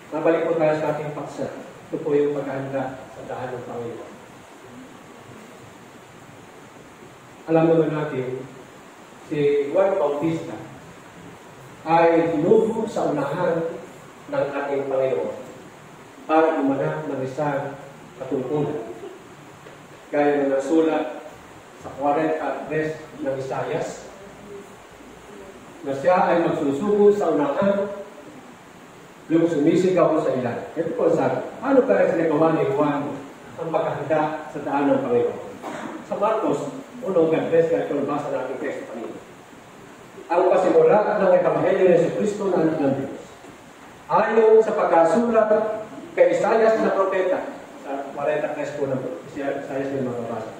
Nabalik po tayo sa ating paksa. Ito po yung paghahanda sa daan ng Panginoon. Alam naman natin, si Juan Bautista ay tinubo sa unahan ng ating Panginoon para gumanap ng isang katungkulan. Gaya ng nasulat sa 43 ng Isayas, na siya ay magsusubo sa unahan yung sumisigaw sa ilan. Ito po sabi, ano kaya sinagawa ni Juan ang paghahanda sa daan ng Panginoon? Sa Marcos 1:13, kaya ito nabasa natin text kanina. Ang pasimula ng Ebanghelyo ni Jesucristo na anak ng Diyos. Ayon sa pagkasulat kay Isayas na propeta, sa 43 po ng Isayas na mababasa.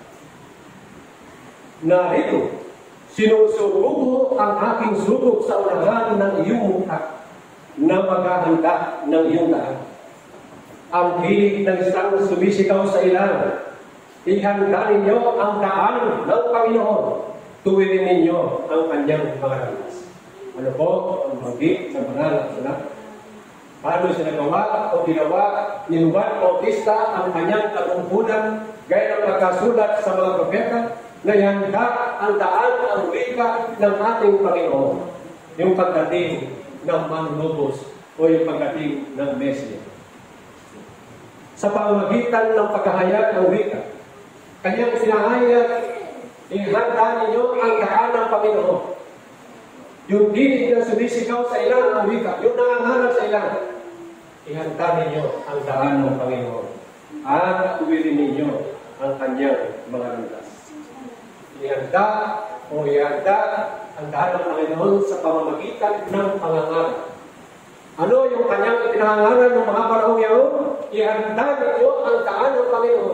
Narito, sinusubo ang aking subok sa unahan ng iyong mukha na maghahanda ng iyong daan. Ang hilig ng isang sumisigaw sa ilan, ihanda ninyo ang daan ng Panginoon. Tuwirin ninyo ang kanyang mga landas. Ano po ang banggit sa banal na sulat? Paano sinagawa o ginawa ni Juan Bautista ang kanyang katungkulan gaya ng pagkasulat sa mga propeta na ihanda ang daan ang wika ng ating Panginoon. Yung pagdating ng manlubos o yung pagdating ng Mesya. Sa pamamagitan ng paghahayag ng wika, kanyang sinahayag, ihanda ninyo ang daan ng Panginoon. Yung dinig na sumisigaw sa ilan ang wika, yung nangangarap sa ilan, ihanda ninyo ang daan ng Panginoon. At tuwirin ninyo ang kanyang mga landas. Ihanda ang daan ng Panginoon sa pamamagitan ng pangangaral. Ano yung kanyang ipinangangaral ng mga panahong yaon? Ihanda ninyo ang daan ng Panginoon.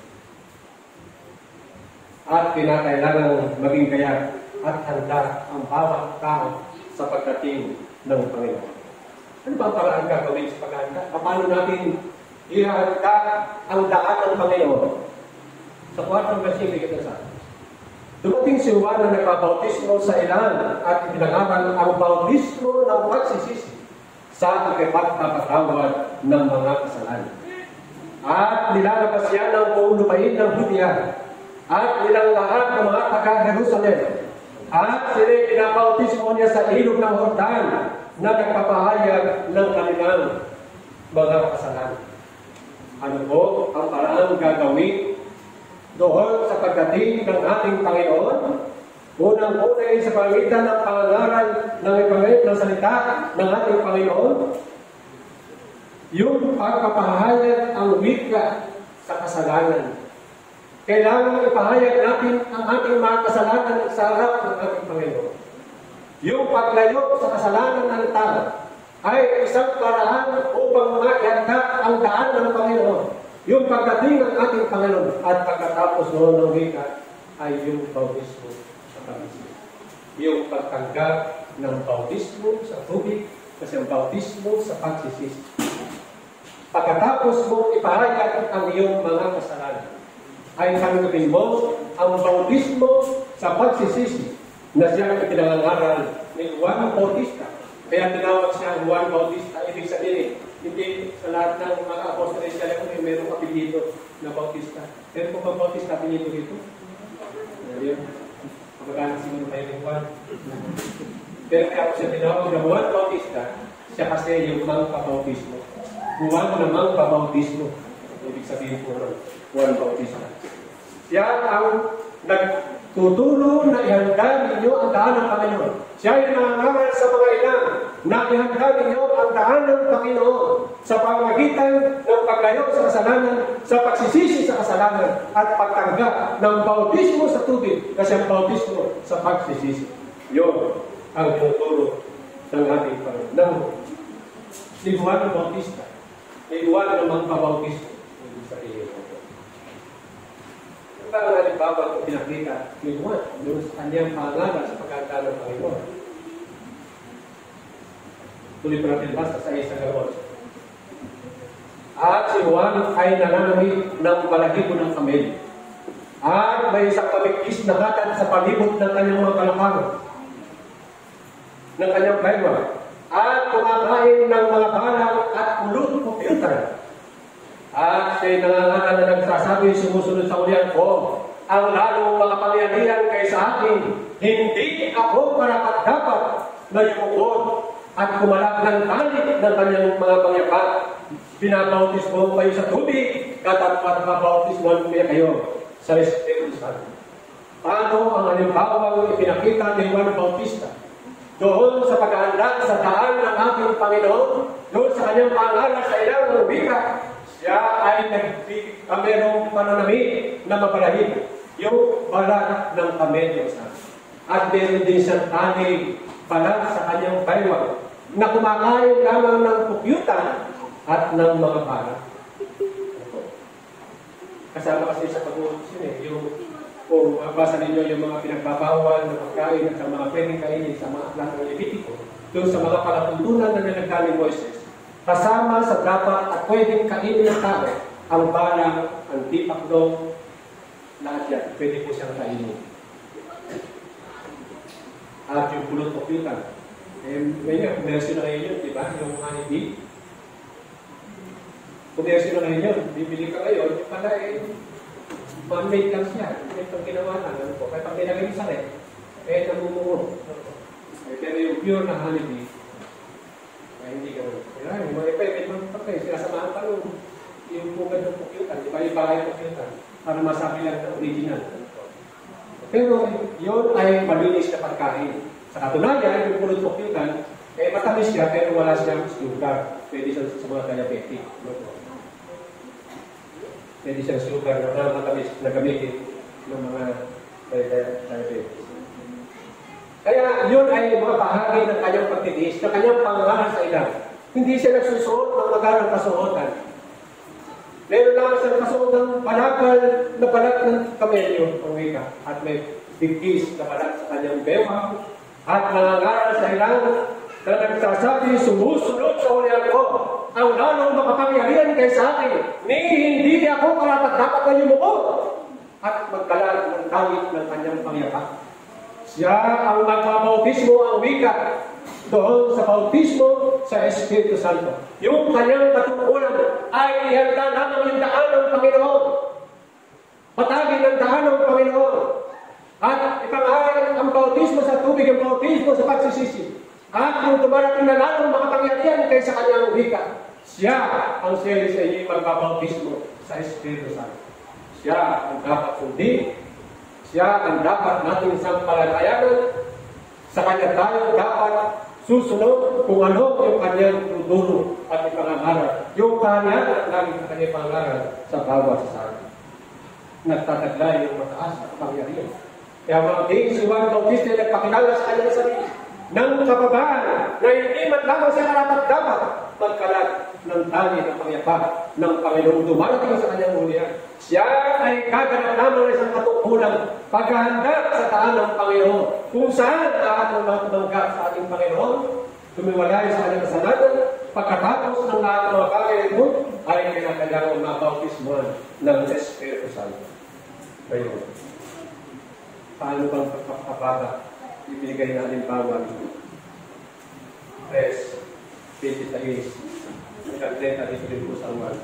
At kinakailangan maging kaya at handa ang bawat tao sa pagdating ng Panginoon. Ano ba ang paraan gagawin sa paghahanda? Paano natin ihanda ang daan ng Panginoon? Sa 4 versikulo kita sa dumating si Juan na nagpabautismo sa ilan at ipinangaral ang bautismo ng pagsisisi sa ikapagpapatawad ng mga kasalanan. At nilalabas yan ng buong lupain ng Judea at nilang lahat ng mga taga-Jerusalem. At sila'y pinabautismo niya sa ilog ng Jordan na nagpapahayag ng kanilang mga kasalanan. Ano po ang paraan gagawin doon sa pagdating ng ating Panginoon? Unang-una ay sa pamitan ng pangangaral ng Ebanghelyo ng salita ng ating Panginoon. Yung pagpapahayag ang wika sa kasalanan. Kailangan ipahayag natin ang ating mga kasalanan sa harap ng ating Panginoon. Yung paglayo sa kasalanan ng tao ay isang paraan upang maihanda ang daan ng Panginoon. Yung pagdating ng ating Panginoon at pagkatapos noon ng wika ay yung bautismo sa pag-isip. Yung pagtanggap ng bautismo sa tubig kasi ang bautismo sa pagsisisi. Pagkatapos mo ipahayag ang iyong mga kasalanan, ay tanggapin mo ang bautismo sa pagsisisi na siya ang pinangangaral ni Juan Bautista. Kaya tinawag siya Juan Bautista. Ibig sabihin, hindi sa lahat ng mga apostoles siya lang may mayroong apelyido na Bautista. Pero kung ang Bautista apelyido dito, yun, kapagana siguro kayo ni Juan. Pero kaya ako siya tinawag na Juan Bautista, siya kasi yung mangpabautismo. Juan na mangpabautismo. Ibig sabihin po ron, Juan Bautista. Siya ang nagtuturo na ihanda ninyo ang daan ng Panginoon. Siya ay nangangaral sa mga ilang na ihanda ninyo ang daan ng Panginoon sa pamamagitan ng paglayo sa kasalanan, sa pagsisisi sa kasalanan, at pagtanggap ng bautismo sa tubig kasi ang bautismo sa pagsisisi. Yun ang tinuturo ng ating Panginoon. Ni Juan Bautista, ni Juan na magpabautismo. Ito ang halimbawa kung pinakita ni Juan doon sa kanyang pangalan sa pagkanta ng Panginoon. Tuloy pa natin basta sa isang gawon. At si Juan ay nananamit ng balahibo ng kamel. At may isang pamigkis na hatad sa palibot ng kanyang mga kalakang, ng kanyang baywa. At kumakain ng mga balang at pulutan kapitan. At siya'y nangangaral na nagsasabi, sumusunod sa ulian ko, ang lalong makapangyarihan kaysa akin, hindi ako karapat-dapat na yumukod at kumalak ng talik ng kanyang mga pangyapat. Binabautismo kayo sa tubig, katapat mabautismo niya kayo sa Espiritu Santo. Paano ang halimbawang ipinakita ni Juan Bautista? Doon sa paghahanda sa daan ng ating Panginoon, doon sa kanyang pangalan sa ilang ng wika, siya ay merong pananamit na mapalahig, yung balat ng kamelyo sa at meron din siyang tanig balat sa kanyang baywang na kumakain lamang ng pukyutan at ng mga balat. Kasama kasi sa pag-uusap yung kung mabasa ninyo yung mga pinagbabawal na pagkain at sa mga pwedeng kainin sa mga aklat ng Levitico, doon sa mga palatuntunan na nilagay ni Moises, kasama sa dapat at pwedeng kainin ng tao, ang balang, ang tipakdong, lahat yan, pwede po siyang kainin. At yung pulot o pitan, ngayon, kumerasyon na ngayon yun, di ba? Yung honeybee. Kumerasyon na ngayon yun, bibili ka ngayon, yung pala man-made lang siya. Itong ginawa lang. Ano po? Kaya pag nilagay sa rin, namumungo. Pero yung pure na honeybee, hindi gano'n. Yung mga epekit mga patay, sinasamahan pa yung bugad ng pukyutan. Di ba yung bahay ng pukyutan? Para masabi lang na original. Pero yun ay malinis na pagkain. Sa katunayan, yung pulot pukyutan, matamis siya, pero wala siyang sugar. Pwede siya sa mga diabetic. Pwede siyang sugar na matamis na gamitin ng mga diabetes. Kaya yun ay mga bahagi ng kanyang pagtitiis, ng kanyang pangalan sa ilang. Hindi siya nagsusuot ng magarang kasuotan. Meron lang siyang kasuot ng palakal na balat ng kamelyo, ang wika, at may bigkis na balat sa kanyang bewang, at nangangaral sa ilang na nagsasabi, sumusunod sa ulian ko, ang lalong makapangyarihan kaysa akin, hindi ako karapat-dapat na yumuko, at magkalat ng tawid ng kanyang pangyapak. Siya ang magpabautismo ang wika doon sa bautismo sa Espiritu Santo. Yung kanyang katungkulan ay ihanda lamang yung daan ng Panginoon. Patagin ang daan ng Panginoon. At ipangalan ang bautismo sa tubig, ang bautismo sa pagsisisi. At kung tumarating na lalong makapangyarihan kaysa kanyang wika, siya ang siya'y sa inyo magbabautismo sa Espiritu Santo. Siya ang dapat sundin. Siya ang dapat nating sampalatayanan. Sa kanya tayo dapat susunod kung ano yung kanyang tuturo at ipangangaral. Yung kanya at lagi sa kanyang pangaral sa bawat sa akin. Nagtataglay yung mataas at pangyarihan. Kaya mga king, si Juan Bautista ay nagpakilala sa kanyang sarili ng kababaan na hindi man lamang siya karapat-dapat magkalat ng tali ng pangyapak ng Panginoon dumarating sa kanyang hulihan. Siya ay kaganap lamang ng isang katungkulang paghahanda sa daan ng Panginoon. Kung saan ating mga tumanggap sa ating Panginoon, tumiwalay sa kanyang kasalanan, pagkatapos ng lahat ng mga bagay ito, ay kinakailangan mabautismuhan ng Espiritu Santo. Ngayon, paano bang pagpapabata ibigay na halimbawa? Pres, 26, nagkakleta dito rin po sa uwan.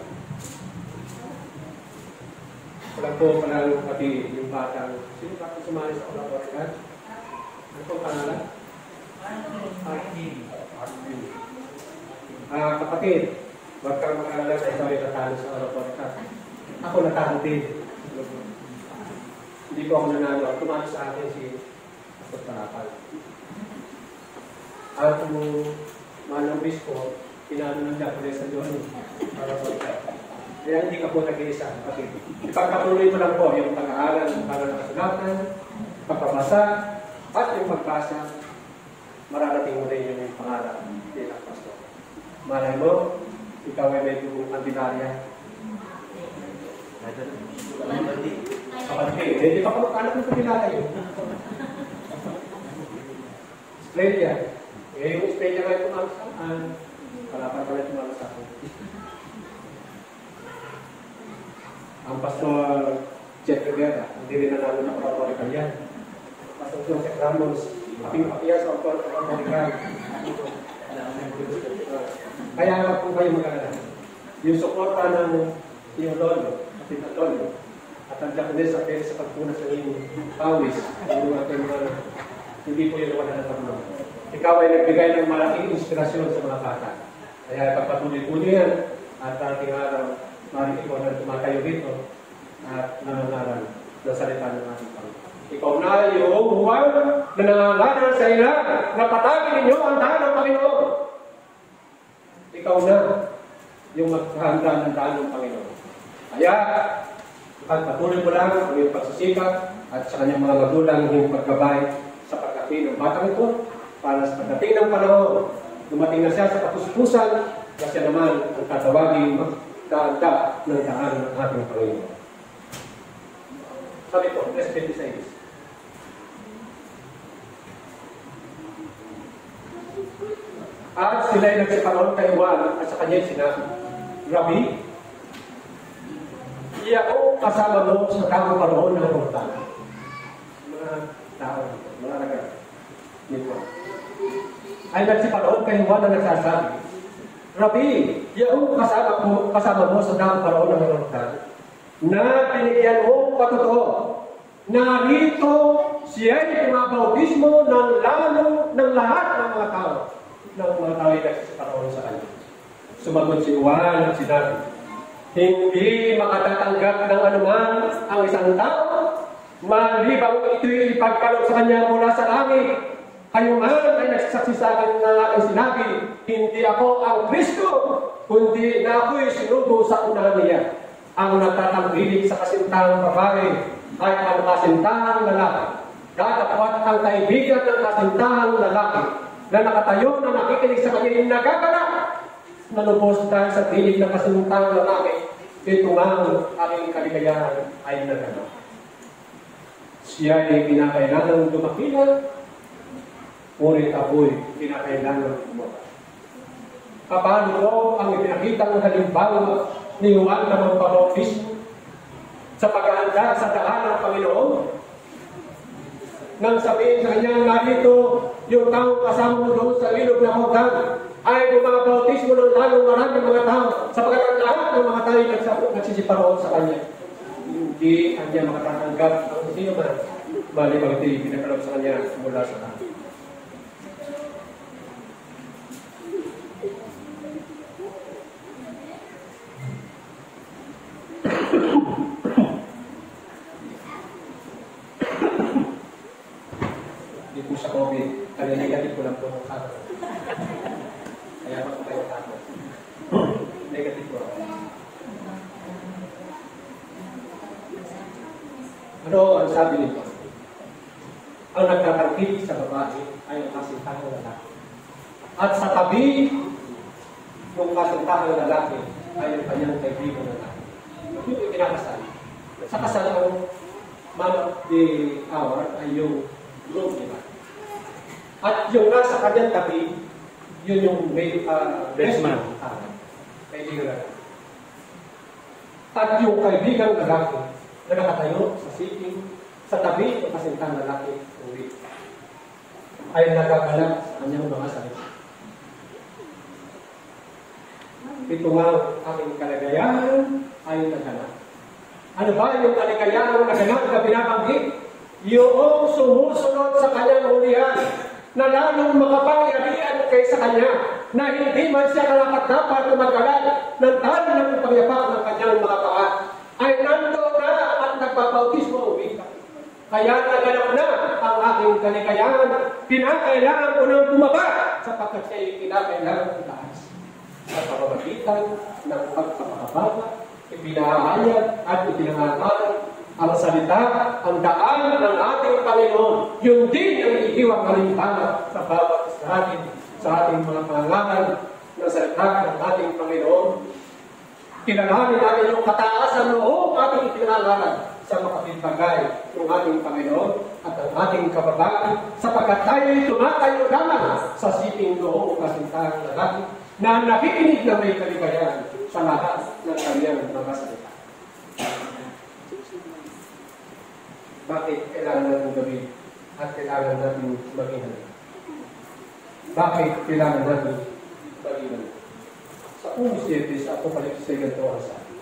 Wala po panalo pati yung batang. Sino ba kung sumali sa oratorikan? Ano po pangalan? Arvin. Kapatid, huwag kang mag-alala sa ikaw ay natalo sa oratorikan. Ako natalo din. Hindi po ako nanalo. Tumalo sa akin si Pastor Parapal. At kung manang bispo, pinano ng Japanese sa Diyon. Oratorikan. Kaya hindi ka po nag-iisa. Okay. Ipagpatuloy mo lang po yung pag-aaral para nakasulatan, pagpapasa, at yung pagbasa, mararating mo rin yung pangarap bilang pastor. Malay mo, ikaw ay may dugong kandidarya. Kapatid, hindi pa kamag-anak ng kandidarya yun. Australia. Yung Australia ay tumalasaan. Palapan pala tumalasaan. Ang Pastor Jet Rivera, hindi rin nanalo ng oratorical yan. Pastor Joseph Ramos, aping-apiyas sa oratorical. Kaya po kayo mag-alala. yung suporta ng iyong lolo, kapitang lolo, at ang Japanese sa pagpunas ng iyong pawis, yung ating mga, hindi po yun naman natapos. Ikaw ay nagbigay ng malaking inspirasyon sa mga bata. Kaya pagpatuloy po niyo yan, at ating araw, maraming ikaw na tumatayo dito, at nangangaral ng salita ng ating Panginoon. Ikaw na yung huwag na nangangaral sa ilan, na patagin ninyo ang daan ng Panginoon. Ikaw na yung maghahanda ng daan ng Panginoon. Kaya, pagpatuloy mo lang ang iyong pagsisikap at sa kanyang mga magulang yung pagkabay sa pagdating ng batang ito para sa pagdating ng panahon, dumating na siya sa kapuspusan na siya naman ang tatawagin magdaan ng daan ng ating Panginoon. Sabi ko, verse 26. At sila'y nagsiparoon kay Juan at sa kanya'y sinabi, Rabbi, iyaw kasama mo sa tamang panahon ng Jordan. Mga tao, mga nagat. Nito. Ay nagsiparoon kay Juan na nagsasabi, Rabbi, iyaw kasama mo sa tamang panahon ng Jordan na binigyan mo patotoo na rito siya'y pumabautismo ng lalo ng lahat ng mga tao. Ng mga tao ay nagsisiparoon sa kanya. Sumagot si Juan at sinabi, hindi makatatanggap ng anuman ang isang tao, malibang ito'y ipagkaloob sa kanya mula sa langit. Kayo man ay nagsasaksi sa akin na aking sinabi, hindi ako ang Kristo, kundi na ako'y sinugo sa unahan niya. Ang natatanggilig sa kasintahang babae ay ang kasintahang lalaki. Datapwat ang kaibigan ng kasintahang lalaki na nakatayo na nakikinig sa kanyang nagagalak. Nalubos dahil sa tinig ng kasintahang lalaki, ito nga ang aking kaligayahan ay naganap. Siya ay kinakailangan dumakila, ngunit ako'y kinakailangan bumaba. Paano ko ang ipinakitang halimbawa ni Juan na magpabautismo sa paghahanda sa daan ng Panginoon? Nang sabihin sa kanya, narito yung taong kasama mo doon sa ilog ng Jordan ay bumabautismo ng lalong maraming mga tao sapagkat ang lahat ng mga tao nagsisiparoon sa kanya. Hindi kanya makatatanggap ang sino man, malibang ito'y pinagkaloob sa kanya mula sa tao. Hindi po sa COVID, kaya negative ko lang po ng kato. Kaya ako kayo kato. Negative po. Ano ang sabi nito? Ang nagtatangkid sa babae ay ang kasintahang lalaki. At sa tabi ng kasintahang lalaki ay ang kanyang kaibigan lalaki. Ito yung kinakasal. Sa kasal ang man of the hour ay yung groom, di ba? At yung nasa kanyang tabi, yun yung best man. Kaibigan lalaki. At yung kaibigan lalaki na nakatayo sa sitting, sa tabi ng kasintahang lalaki, ay nagagalak sa kanyang mga salita. Ito nga aking kalagayahan ay naganap. Ano ba yung kaligayahan ng naganap na binabanggit? Yung sumusunod sa kanyang hulihan na lalong makapangyarihan kaysa kanya na hindi man siya karapat-dapat na mag-alala ng tali ng pangyapak ng kanyang mga paa ay nandoon na at nagpapautismo umita. Kaya naganap na ang aking kaligayahan. Pinakailangan ko nang bumaba sapagkat siya ay kinakailangan itaas. Sa pamamagitan ng pagpapakababa, ipinahayag at ipinangaral ang salita, ang daan ng ating Panginoon. Yun din ang iiwang kalimpana sa bawat isa atin, sa ating mga pangangaral ng salita ng ating Panginoon. Kinalanin natin yung kataasan noong ating ipinangaral sa makapinbagay ng ating Panginoon at ang ating kababaan sapagkat tayo'y tumatayo lamang sa siting noong kasintahang lalaki na nakikinig na may kaligayahan sa lahat ng kanyang mga salita. Bakit kailangan natin gawin at kailangan natin maging? Bakit kailangan natin maging? Sa 17 sa Apokalipsis ganito ang sabi.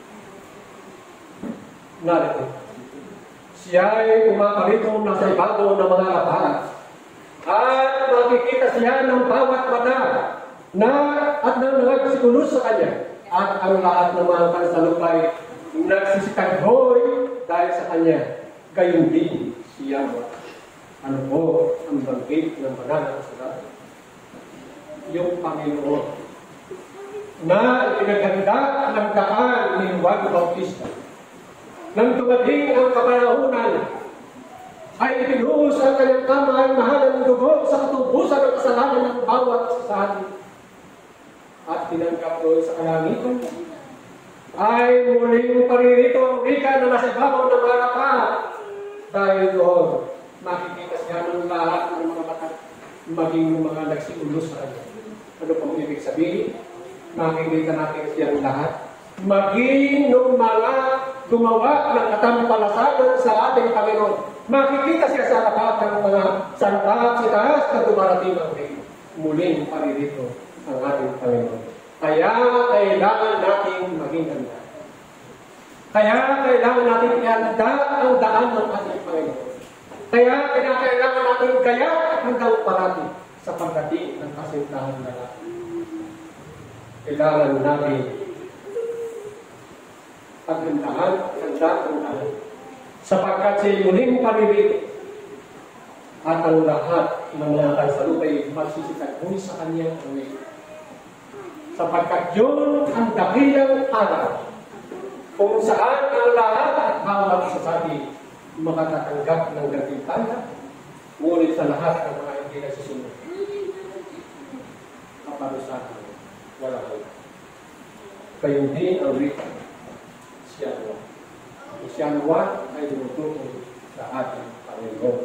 Narito, siya ay kumakarito nasa ibabaw ng mga lapahan at makikita siya ng bawat mata na at nagsikulus sa kanya at ang lahat ng mga kansalupay nagsisikadhoy dahil sa kanya. Gayon din siya. Ano po ang bangkit ng banal na kasalanan? Yung Panginoon na pinaganda ng daan ni Juan Bautista. Nang dumating ang kapanahunan, ay ipinuhos ang kanyang kamay mahal ng dugo sa katubusan ng kasalanan ng bawat sa atin. At tinanggap doon sa kalangitan, ay muling paririto ang wika na nasa ibabaw ng mga lapahan. Dahil doon, makikita siya ng lahat ng mga mata, maging ng mga nagsiulos sa kanya. Ano pong ibig sabihin? Makikita natin siyang lahat. Maging ng mga gumawa ng katampalasanan sa ating Panginoon. Makikita siya sa lahat ng mga santahat sa taas na dumarating ang reino. Muling paririto ang ating Panginoon. Kaya kailangan natin maging handa. Kaya kailangan natin ihanda ang daan ng ating Panginoon. Kaya kailangan natin kaya hanggang parati sa pagdating ng kasintahan na natin. Kailangan natin paghandaan ang daan sapagkat siya muling paririto at ang lahat ng mga kansalupay magsisikadhoy sa kanyang away. Sapagkat yun ang dakilang araw kung saan ang lahat at bawat isa sa atin makatatanggap ng gantimpala, ngunit sa lahat ng mga hindi nagsusunod. Kaparusahan, wala kayo. Kayo din ang wika, siyanwa. Ang siyanwa ay dumutulong sa ating Panginoon.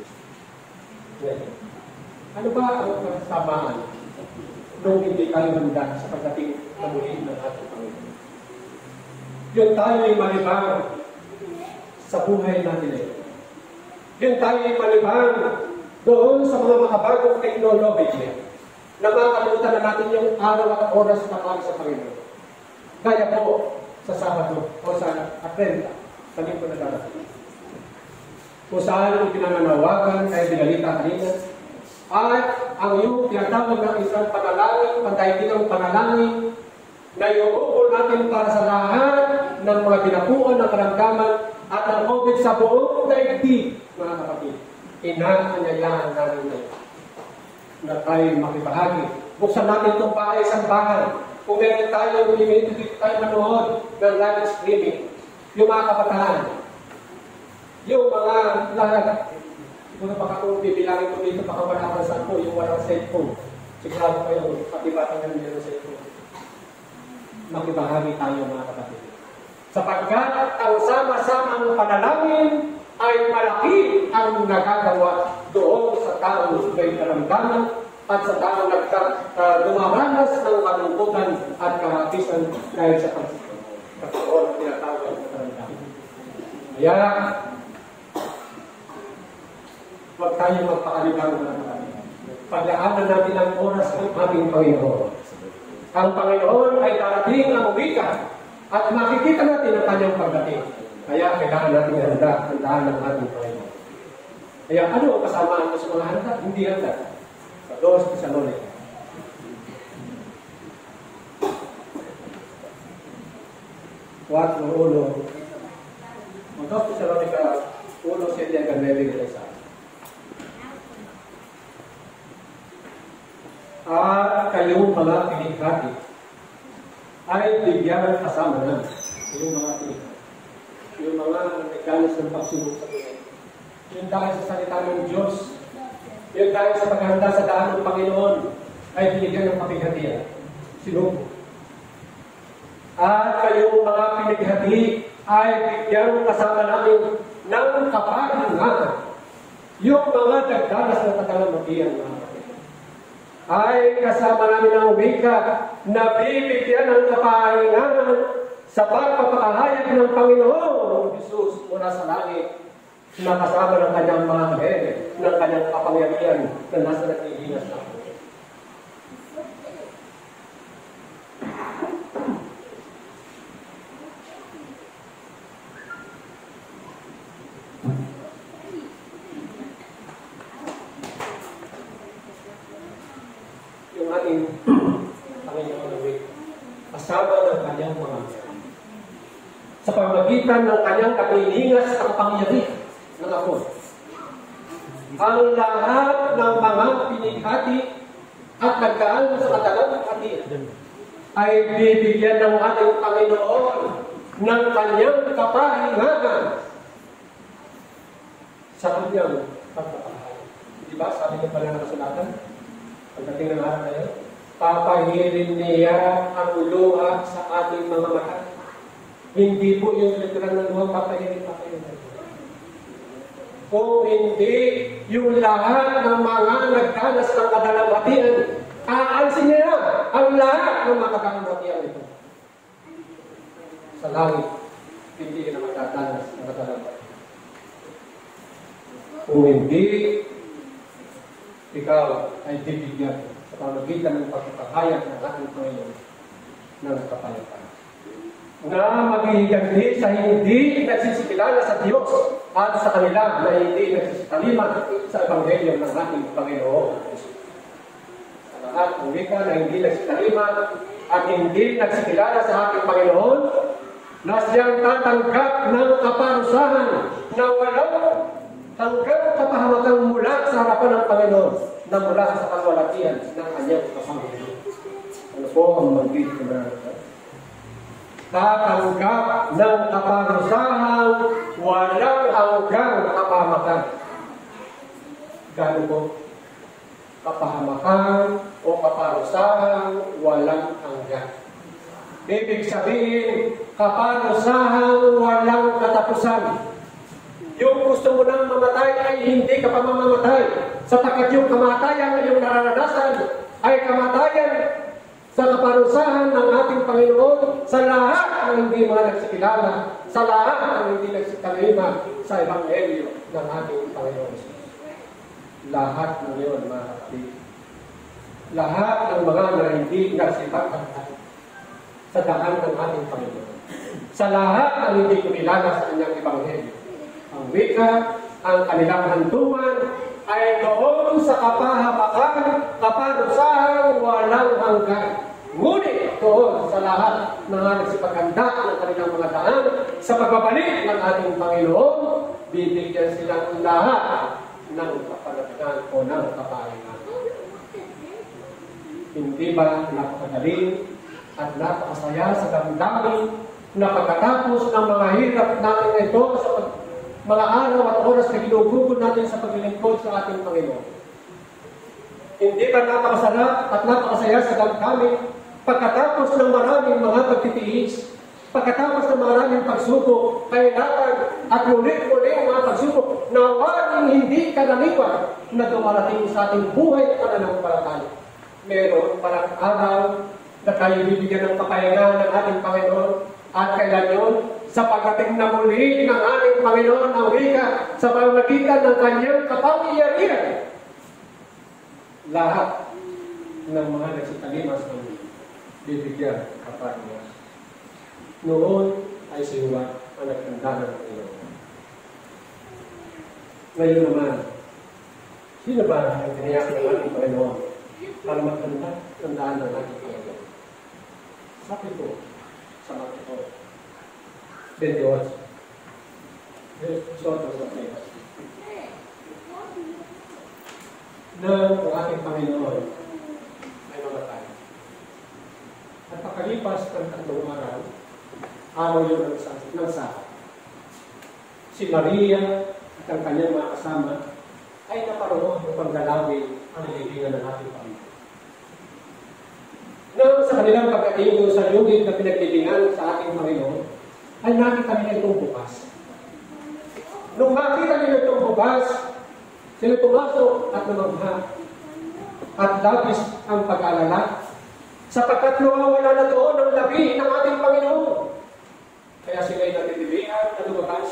Ano ba ang kasamaan nung hindi tayo handa sa pagdating na muli ng ating Panginoon? Yun tayo ay malibang sa buhay natin eh. Yun tayo ay malibang doon sa mga makabagong teknolohiya na makakalimutan na natin yung araw at oras na para sa Panginoon. Kaya po sa Sabado o sa Aprenda, sa linggo na darating. Kung saan ipinananawagan kay Binalita kanina, at ang iyong tinatawag ng isang panalangin, pandaigdigang panalangin, na iuukol natin para sa lahat ng mga binakuan ng karamdaman at ang COVID sa buong daigdig, mga kapatid. Inaanyayahan namin na tayo makibahagi. Buksan natin itong bahay sa bahay. Kung meron tayo, dito tayo manood ng live streaming. Yung mga kabataan, yung mga lahat, siguro baka kung bibilangin ko dito, baka wala kang saan po, yung walang cellphone. Sigurado kayo, pati bata nga meron cellphone. Makibahagi tayo mga kapatid. Sapagkat ang sama-samang panalangin ay malaki ang nagagawa doon sa taong may karamdaman at sa taong dumaranas ng kalungkutan at karapisan dahil sa pagkakaroon ng tinatawag ng karamdaman. Kaya, huwag tayo magpakalibang mga kapatid. Paglaanan natin ang oras ng ating Panginoon. Ang Panginoon ay darating ang wika at makikita natin ang kanyang pagdating. Kaya kailangan natin handaan ng ating Panginoon. Kaya ano ang kasamaan mo sa mga handa? Hindi handa. Sa 2 Tesalonica. Uno. Ang 2 Tesalonica, 1:7 hanggang 9 sa at kayong mga pinighati ay bigyan kasama na yung mga pinighati. Yung mga nagdanas ng pagsubok sa buhay. Yung dahil sa salita ng Diyos, yung dahil sa paghanda sa daan ng Panginoon, ay binigyan ng kapighatian. Sinubo. At kayong mga pinighati ay bigyan kasama namin ng kapahingahan. Yung mga nagdanas ng katalamagian ay kasama namin ang wika na bibigyan ng kapahingahan sa pagpapakahayag ng Panginoon Jesus mula sa langit na kasama ng kanyang mga anghel, ng kanyang kapangyarihan na nasa naghihinas na. kasama ng kanyang mga sa pamagitan ng kanyang kapilingas at kapangyarihan ng Apo. Ang lahat ng mga pinighati at nagdaan sa kadalang hatian ay bibigyan ng ating Panginoon ng kanyang kapahingahan sa kanyang pagkakahal. Diba? Sabi niya pala ng kasulatan, pagdating ng araw na yun, papahirin niya ang luha sa ating mga mata. Hindi po yung literal ng luha, papahirin. Kung hindi, yung lahat ng mga nagdanas ng kadalamhatian, aansin niya ang lahat ng mga kadalamhatian ito. Sa langit, hindi na magdadanas ng kadalamhatian. Kung hindi, ikaw ay bibigyan sa pamagitan ng pagkakahayag ng ating Panginoon ng kapayapaan. Na maghihiganti sa hindi nagsisikilala sa Diyos at sa kanila na hindi nagsisikalima sa Ebanghelyo ng ating Panginoon. Sa lahat ng wika na hindi nagsikalima at hindi nagsikilala sa ating Panginoon, na siyang tatanggap ng kaparusahan na walang hanggang kapahamatang mula sa harapan ng Panginoon na mula sa kalwalatian ng kanyang kapangyarihan. Ano po ang mag-git na tatanggap ng kaparusahan walang hanggang kapahamakan. Gano po? Kapahamakan o kaparusahan walang hanggan. Ibig sabihin, kaparusahan walang katapusan. Yung gusto mo nang mamatay ay hindi ka pa mamamatay. Sapagkat yung kamatayan na yung nararanasan ay kamatayan sa kaparusahan ng ating Panginoon sa lahat ng hindi mga nagsikilala, sa lahat ng hindi nagsikalima sa Ebanghelyo ng ating Panginoon. Lahat ng yun, mga kapatid. Lahat ng mga na hindi nagsipagpagpag sa daan ng ating Panginoon. Sa lahat ng hindi kumilala sa kanyang Ebanghelyo. Ang wika, ang kanilang hantungan, ay doon sa kapahamakan, kaparusahan, walang hanggan. Ngunit doon sa lahat ng nagsipaganda ng kanilang mga daan, sa pagbabalik ng ating Panginoon, bibigyan silang lahat ng kapalagan o ng kapahingan. Hindi ba napakagaling at napakasaya sa damdamin na pagkatapos ng mga hirap natin ito sa mga araw at oras na ginugugol natin sa paglilingkod sa ating Panginoon. Hindi ba napakasarap at napakasaya sa damdamin pagkatapos ng maraming mga pagtitiis, pagkatapos ng maraming pagsubok, kahirapan at ulit-ulit mga pagsubok na walang hindi karaniwan na dumarating sa ating buhay at pananampalataya. Meron palang araw na tayo bibigyan ng kapahingahan ng ating Panginoon at kailan yun? Sa pagdating na muli ng ating Panginoon ang wika sa pamamagitan ng kanyang kapangyarihan. Lahat ng mga nagsitalima sa kanya bibigyan kapag niya. Noon ay si Juan ang nagtanda ng Panginoon. Ngayon naman, sino ba ang tiniyak ng ating Panginoon para magtanda? Tandaan ng ating Panginoon. Sabi ko sa mga ito, 28. Soto sa place. Na ang ating Panginoon ay mamatay. At pakalipas ng 3 araw, araw yun ng Sabat. Si Maria at ang kanyang mga kasama ay naparoon upang galawin ang nilibingan ng ating Panginoon. Nang sa kanilang pagkatingin sa yugit na pinaglibingan sa ating Panginoon, ay nakita nila itong bukas. Nung makita nila itong bukas, sila pumasok at namangha at labis ang pag-alala sapagkat nawawala na doon ang labi ng ating Panginoon. Kaya sila ay natitilihan na lumabas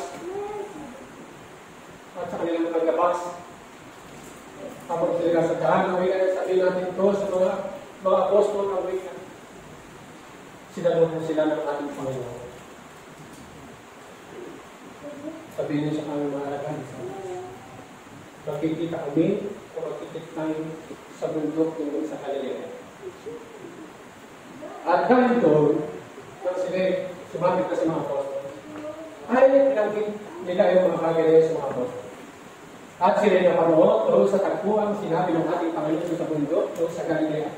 at sa kanilang paglabas. Kapag sila sa daan, ang wika, sabihin natin ito sa mga apostol ng wika. Sinalubong sila ng ating Panginoon. Sabihin niyo sa aming mga alagan, makikita kami o makikita tayo sa bundok ng sa Galilea. At dahil doon, nang sila sumapit na sa mga apostol, ay pinanggit nila yung mga bagay na sa mga apostol. At sila napanood doon sa tagpuan, sinabi ng ating Panginoon sa bundok, doon sa Galilea.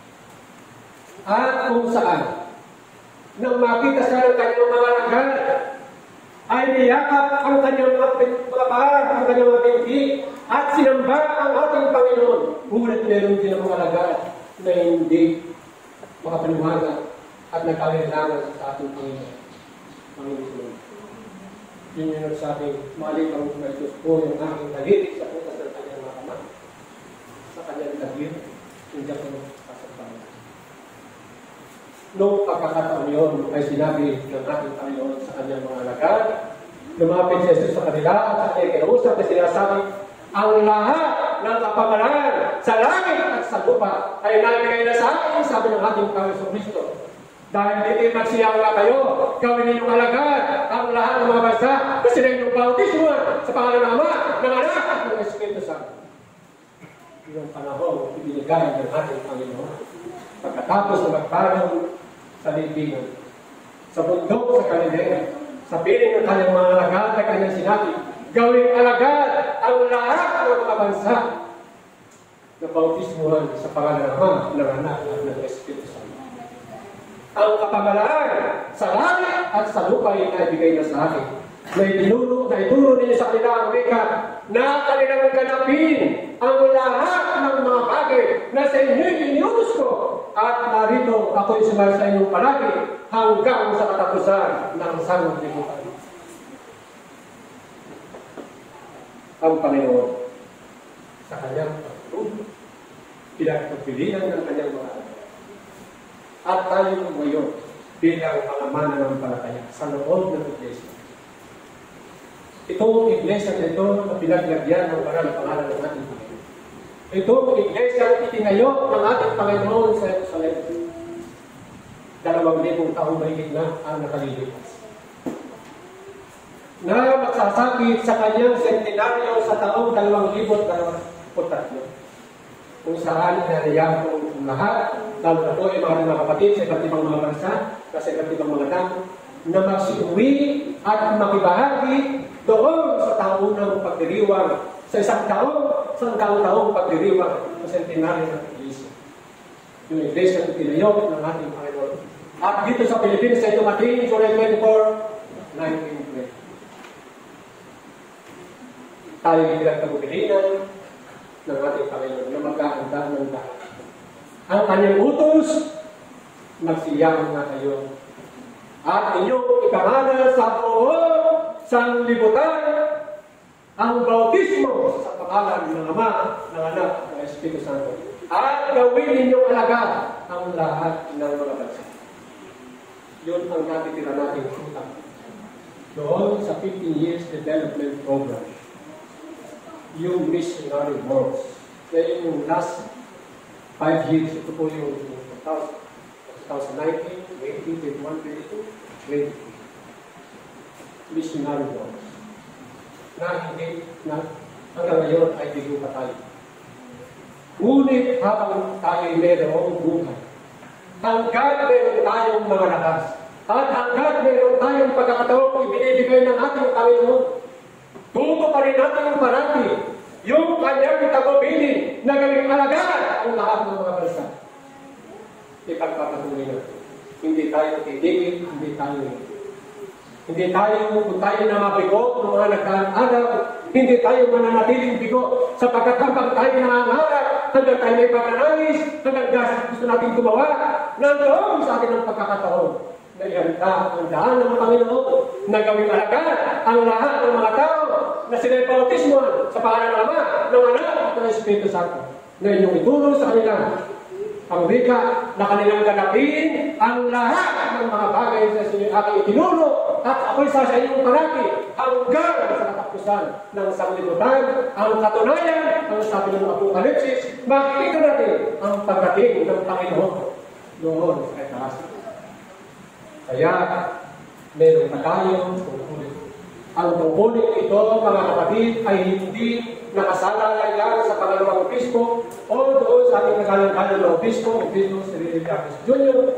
At kung saan, nang makita siya ng kanyang mga langgan, ay niyakap ang kanyang mga paa, ang kanyang mga pinti, at sinamba ang ating Panginoon. Ngunit meron din ang mga langgan na hindi makapaniwaga at nagkalilangan sa ating Panginoon. Yun yung nagsabing, mali ang Diyos po yung aking dalilig sa putas ng kanyang mga kamay. Sa kanyang dagir, hindi ako kasabay. Noong pagkakataon yun, ay sinabi ng ating Panginoon sa kanyang mga alagad, lumapit si Jesus sa kanila at sa kanyang kinausap na sinasabi, ang lahat ng kapamalan sa langit at sa lupa ay nabigay na sa akin, sabi ng ating Panginoon Kristo. Dahil dito magsiyang na kayo, gawin ninyong alagad ang lahat ng mga bansa na sila inyong bautismo sa pangalan ng Ama, ng Anak at ng Espiritu Santo. Yung panahon, ibinigay ng ating Panginoon. Pagkatapos na magparang sa libingan, sa bundok sa Galilea, sa piling ng kanyang mga alagad na kanyang sinabi, gawin alagad ang lahat ng mga bansa na bautismuhan sa pangalan ng Ama, ng Anak at ng Espiritu Santo. Ang kapamalaan sa langit at sa lupa ay naibigay na sa akin. Na ituro ninyo sa kanila ang wika na kanilang ganapin ang lahat ng mga bagay na sa inyo iniutos ko. At narito ako'y sumaya sa inyong palagi hanggang sa katapusan ng sanglibutan. Ang Panginoon sa kanyang pagtulong, pinagpagpilihan ng kanyang mga anak. At tayo ngayon bilang mga mananampalataya sa loob ng iglesia. Itong iglesia na ito na pinaglagyan ng banal na pangalan ng ating Panginoon. Itong iglesia na itinayo ng ating Panginoon sa Jerusalem. 2,000 taong mahigit na ang nakalilipas. Na magsasakit sa kanyang sentenaryo sa taong 2023. Kung saan inariyan ko ang lahat, lalo na po ay mga kapatid sa iba't ibang mga bansa, sa iba't ibang mga damo, na magsiuwi at makibahagi doon sa taunang pagdiriwang, sa isang taong pagdiriwang sa sentenaryo ng Iglesia. Yung Iglesia na tinayo ng ating Panginoon. At dito sa Pilipinas ay dumating July 24, 1920. Tayo bilang kabubilinan ng ating Panginoon na magkakanta ng lahat. Ang kanyang utos, magsiyang na kayo. At inyong ipangalan sa buong sanglibutan ang bautismo sa pangalan ng Ama, ng Anak, ng Espiritu Santo. At gawin ninyong alagad ang lahat ng mga bansa. Yun ang natitira nating utang. Doon sa 15 years development program. Yung missionary works. Kaya yung last 5 years, ito po yung 2019, 20, 21, 22, 20. Missionary works. Na hindi, na hanggang ngayon ay bigo pa tayo. Ngunit habang tayo'y mayroong buhay, hanggang meron tayong mga lakas, at hanggang meron tayong pagkakataon ibinibigay ng ating Panginoon, tuto pa rin natin yung parati, yung kanyang tagubilin na gawing alagaan ang lahat ng mga bansa. Ipagpapatuloy natin. Hindi tayo titigil, hindi tayo, kung tayo na mabigo ng mga nagkaan-araw, hindi tayo mananatiling bigo sapagkat habang tayo nangangarap, hanggang tayo may pagkanangis, hanggang gusto natin gumawa, nandoon sa atin ang pagkakataon na ihanda ang daan ng Panginoon na gawing alagaan ang lahat ng mga tao na sila'y bautismo sa pangalan ng Ama, ng Anak at ng Espiritu Santo na inyong itulong sa kanila ang wika na kanilang ganapin ang lahat ng mga bagay sa aking itinuro at ako'y sa inyong parati hanggang sa katapusan ng sanglibutan. Ang katunayan, ang sabi ng Apokalipsis, makikita natin ang pagdating ng Panginoon doon sa itaas. Kaya, meron pa tayong tungkulin. Ang tungkulin ito, mga kapatid, ay hindi nakasala lang sa pangalawang obispo o doon sa ating nagalang-galang na obispo, Obispo Sir Elias Jr.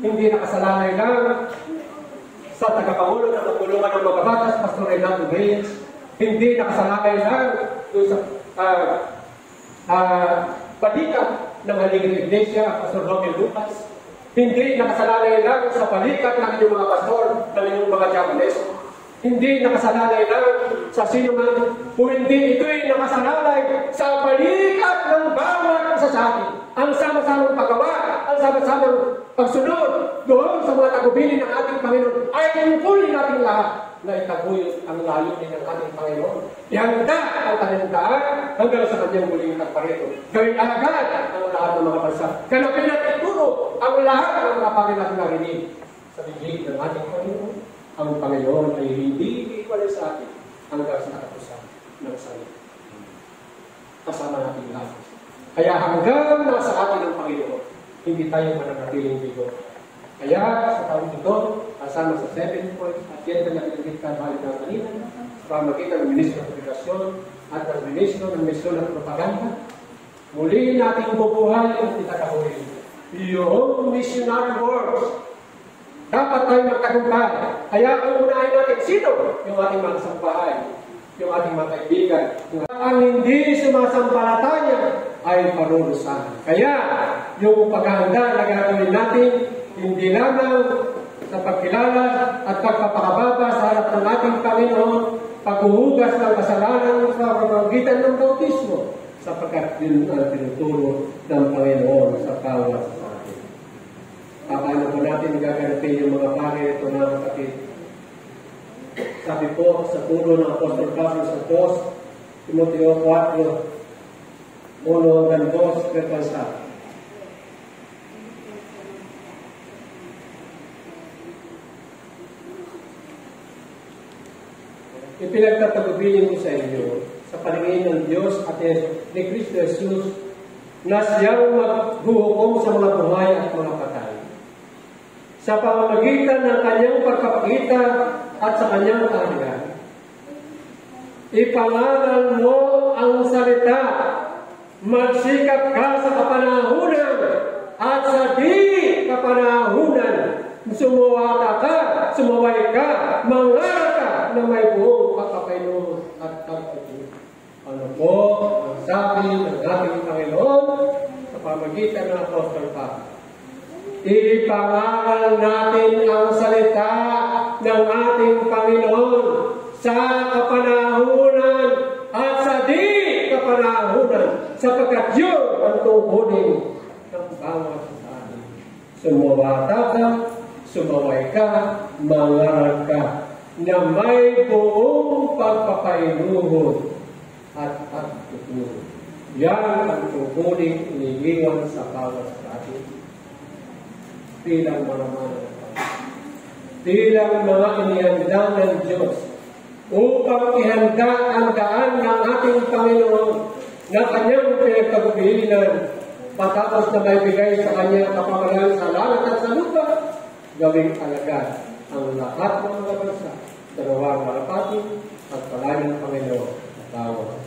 hindi nakasalalay lang sa tagapangulo ng Kapulungan ng mga Batas, Pastor Renato Reyes, hindi nakasalalay lang doon sa balikat ng Halingin Iglesia, Pastor Romel Lucas, hindi nakasalalay lang sa balikat ng inyong mga pastor, ng inyong mga diakones, hindi nakasalalay lang sa sino man, kung hindi ito'y nakasalalay sa balikat ng bawat isa sa atin. Ang sama-samang paggawa, ang sama-samang pagsunod doon sa mga tagubilin ng ating Panginoon ay tungkulin natin lahat na itaguyod ang layunin ng ating Panginoon. Ihanda ang kanyang daan hanggang sa kanyang muling nagparito. Gawin agad ang lahat ng mga bansa. Ganapin natin ituro ang lahat ng mga pangin natin narinig sa biglig ng ating Panginoon. Ang Panginoon ay hindi iiwalay sa atin hanggang sa katapusan ng salita. Kasama natin lahat. Kaya hanggang nasa atin ang Panginoon, hindi tayo mananatiling bigo. Kaya sa taong ito, kasama sa 7 points, at yan na natin balik ng kanina, sa pamagitan ng Ministro ng Edukasyon at ng Ministro ng Misyon at Propaganda, muli natin bubuhay ang itatahuli. Yung missionary works, dapat tayo magtagumpay. Kaya ang unahin natin, sino? Yung ating mga sambahay, yung ating mga kaibigan. Ang hindi sumasampalataya ay parurusahan. Kaya, yung paghahanda na gagawin natin, hindi lamang sa pagkilala at pagpapakababa sa harap ng ating Panginoon, paghuhugas ng kasalanan sa pamamagitan ng bautismo, sapagkat yun ang tinuturo ng Panginoon sa bawat sa atin. Paano po natin gaganapin yung mga bagay ito na kapatid? Sabi po sa turo ng Apostol Pablo sa 2 Timoteo 4, 1-2, repansa. Ipinagtatagubilin ko sa inyo sa paningin ng Diyos at ni Kristo Jesus na siyang maghuhukom sa mga buhay at mga patay. Sa pamamagitan ng kanyang pagpapakita at sa kanyang kaharian. Ipangaral mo ang salita, magsikap ka sa kapanahunan at sa di kapanahunan. Sumuwata ka, sumaway ka, mangaral ka na may buong pagkakainom at pagkakainom. Ano po ang sabi ng ating Panginoon sa pamamagitan ng Apostol Pablo? Ipangaral natin ang salita ng ating Panginoon sa kapanahunan at sa di kapanahunan, sapagkat yun ang tungkulin ng bawat sa atin. Sumawata ka, sumaway ka, mangaral ka, na may buong pagpapainuhod at pagtuturo. Yan ang tungkulin iniiwan sa bawat sa atin. Bilang mga bilang mga inihanda ng Diyos upang ihanda ang daan ng ating Panginoon na kanyang pinagtagubilinan patapos na may bigay sa kanyang kapamalan sa langit at sa lupa, gawing alagad ang lahat ng mga bansa, dalawang malapati at palayan ng Panginoon at tawag.